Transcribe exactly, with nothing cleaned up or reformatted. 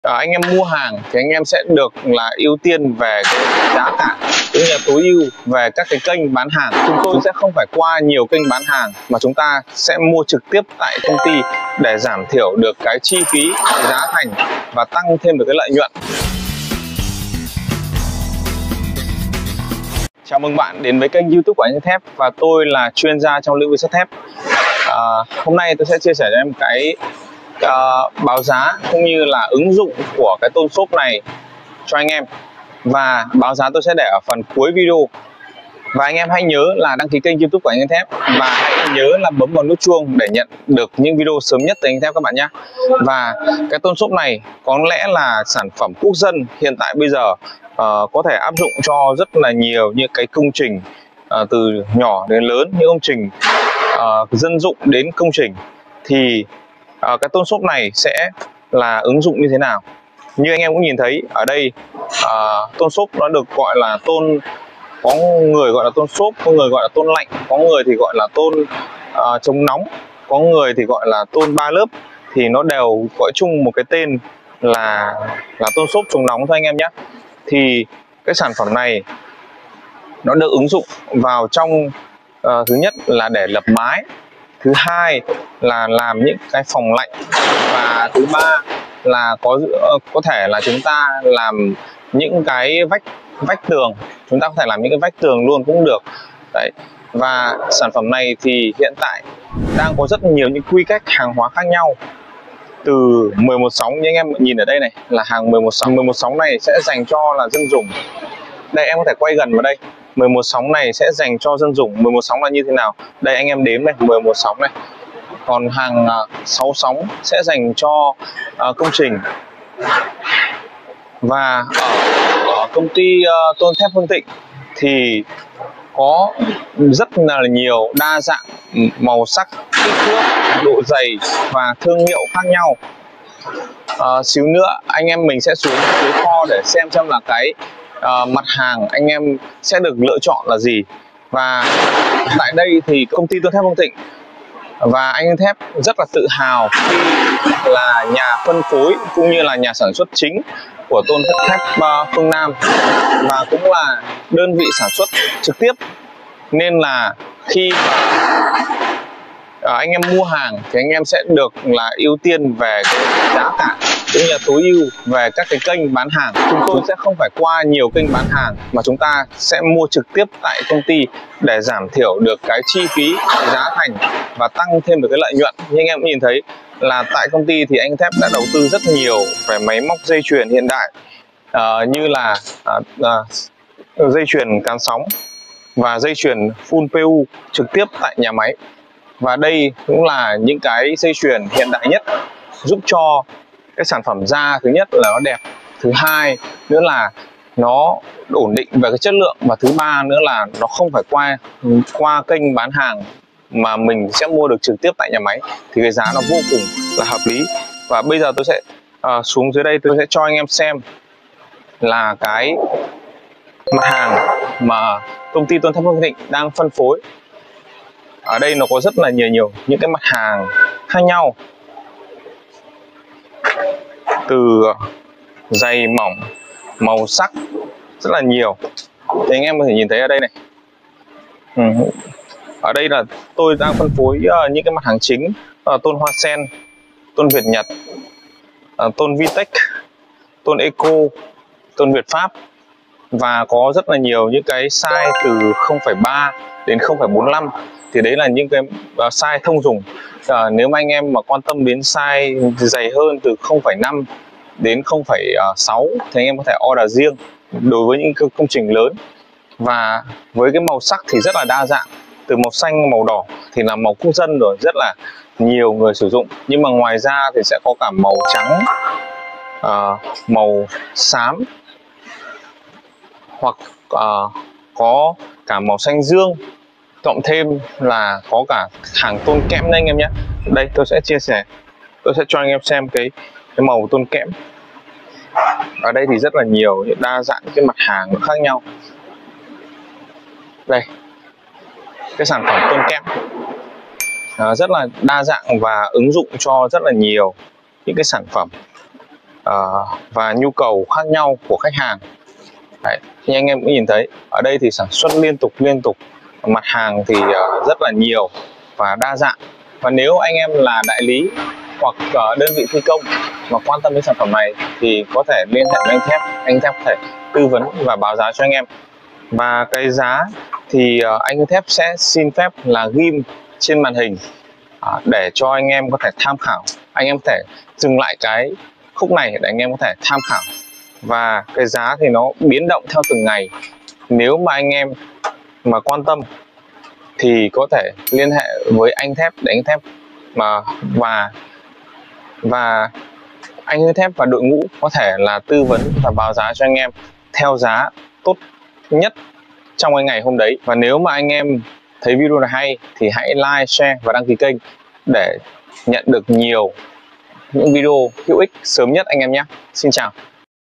À, anh em mua hàng thì anh em sẽ được là ưu tiên về cái giá cả cũng như là tối ưu về các cái kênh bán hàng. Chúng tôi sẽ không phải qua nhiều kênh bán hàng mà chúng ta sẽ mua trực tiếp tại công ty để giảm thiểu được cái chi phí, giá thành và tăng thêm được cái lợi nhuận. Chào mừng bạn đến với kênh YouTube của Anh Sắt Thép và tôi là chuyên gia trong lĩnh vực sắt thép. À, hôm nay tôi sẽ chia sẻ cho em cái uh, báo giá cũng như là ứng dụng của cái tôn xốp này cho anh em, và báo giá tôi sẽ để ở phần cuối video. Và anh em hãy nhớ là đăng ký kênh YouTube của Anh Sắt Thép và hãy nhớ là bấm vào nút chuông để nhận được những video sớm nhất từ Anh Sắt Thép các bạn nhé. Và cái tôn xốp này có lẽ là sản phẩm quốc dân hiện tại bây giờ, uh, có thể áp dụng cho rất là nhiều những cái công trình, uh, từ nhỏ đến lớn, những công trình uh, dân dụng đến công trình. Thì uh, cái tôn xốp này sẽ là ứng dụng như thế nào? Như anh em cũng nhìn thấy ở đây, uh, tôn xốp nó được gọi là tôn, có người gọi là tôn xốp, có người gọi là tôn lạnh, có người thì gọi là tôn uh, chống nóng, có người thì gọi là tôn ba lớp, thì nó đều gọi chung một cái tên là là tôn xốp chống nóng thôi anh em nhé. Thì cái sản phẩm này nó được ứng dụng vào trong, uh, thứ nhất là để lập mái, thứ hai là làm những cái phòng lạnh, và thứ ba là có có thể là chúng ta làm những cái vách vách tường, chúng ta có thể làm những cái vách tường luôn cũng được đấy. Và sản phẩm này thì hiện tại đang có rất nhiều những quy cách hàng hóa khác nhau, từ mười một sóng như anh em nhìn ở đây này là hàng mười một sóng. Mười một sóng này sẽ dành cho là dân dùng. Đây em có thể quay gần vào đây, mười một sóng này sẽ dành cho dân dùng. Mười một sóng là như thế nào? Đây anh em đếm này, mười một sóng này. Còn hàng uh, sáu sóng sẽ dành cho uh, công trình. Và ở, ở công ty uh, tôn thép Hưng Thịnh thì có rất là nhiều đa dạng màu sắc, kích thước, độ dày và thương hiệu khác nhau. Uh, xíu nữa anh em mình sẽ xuống dưới kho để xem xem là cái uh, mặt hàng anh em sẽ được lựa chọn là gì. Và tại đây thì công ty tôn thép Hưng Thịnh và Anh Sắt Thép rất là tự hào khi là nhà phân phối cũng như là nhà sản xuất chính của tôn thép uh, Phương Nam, và cũng là đơn vị sản xuất trực tiếp. Nên là khi mà uh, anh em mua hàng thì anh em sẽ được là ưu tiên về cái giá cả cũng như là tối ưu về các cái kênh bán hàng. Chúng tôi sẽ không phải qua nhiều kênh bán hàng mà chúng ta sẽ mua trực tiếp tại công ty để giảm thiểu được cái chi phí, giá thành và tăng thêm được cái lợi nhuận. Như anh em cũng nhìn thấy là tại công ty thì Anh Sắt Thép đã đầu tư rất nhiều về máy móc dây chuyền hiện đại, uh, như là uh, uh, dây chuyền cán sóng và dây chuyền full pê u trực tiếp tại nhà máy. Và đây cũng là những cái dây chuyền hiện đại nhất, giúp cho cái sản phẩm ra, thứ nhất là nó đẹp, thứ hai nữa là nó ổn định về cái chất lượng, và thứ ba nữa là nó không phải qua qua kênh bán hàng mà mình sẽ mua được trực tiếp tại nhà máy, thì cái giá nó vô cùng là hợp lý. Và bây giờ tôi sẽ uh, xuống dưới đây tôi sẽ cho anh em xem là cái mặt hàng mà công ty tôn thép Hưng Thịnh đang phân phối. Ở đây nó có rất là nhiều nhiều những cái mặt hàng khác nhau, từ dày mỏng, màu sắc rất là nhiều. Thì anh em có thể nhìn thấy ở đây này, ừ. Ở đây là tôi đang phân phối uh, những cái mặt hàng chính, uh, tôn Hoa Sen, tôn Việt Nhật, uh, tôn Vitech, tôn Eco, tôn Việt Pháp, và có rất là nhiều những cái size từ không phẩy ba đến không phẩy bốn lăm. Thì đấy là những cái uh, size thông dụng. Uh, nếu mà anh em mà quan tâm đến size dày hơn từ không phẩy năm đến không phẩy sáu thì anh em có thể order riêng đối với những công trình lớn. Và với cái màu sắc thì rất là đa dạng, từ màu xanh, màu đỏ thì là màu quốc dân rồi, rất là nhiều người sử dụng. Nhưng mà ngoài ra thì sẽ có cả màu trắng, uh, màu xám, hoặc uh, có cả màu xanh dương, cộng thêm là có cả hàng tôn kẽm đấy anh em nhé. Đây tôi sẽ chia sẻ, tôi sẽ cho anh em xem cái cái màu tôn kẽm. Ở đây thì rất là nhiều, đa dạng cái mặt hàng khác nhau. Đây, cái sản phẩm tôn kẽm à, rất là đa dạng và ứng dụng cho rất là nhiều những cái sản phẩm. uh, và nhu cầu khác nhau của khách hàng. Đấy, như anh em cũng nhìn thấy ở đây thì sản xuất liên tục liên tục, mặt hàng thì uh, rất là nhiều và đa dạng. Và nếu anh em là đại lý hoặc uh, đơn vị thi công mà quan tâm đến sản phẩm này thì có thể liên hệ với anh Thép. Anh Thép có thể tư vấn và báo giá cho anh em. Và cái giá thì uh, anh Thép sẽ xin phép là ghim trên màn hình uh, để cho anh em có thể tham khảo. Anh em có thể dừng lại cái khúc này để anh em có thể tham khảo. Và cái giá thì nó biến động theo từng ngày. Nếu mà anh em mà quan tâm thì có thể liên hệ với anh Thép để anh Thép mà và và anh Thép và đội ngũ có thể là tư vấn và báo giá cho anh em theo giá tốt nhất trong cái ngày hôm đấy. Và nếu mà anh em thấy video này hay thì hãy like, share và đăng ký kênh để nhận được nhiều những video hữu ích sớm nhất anh em nhé. Xin chào.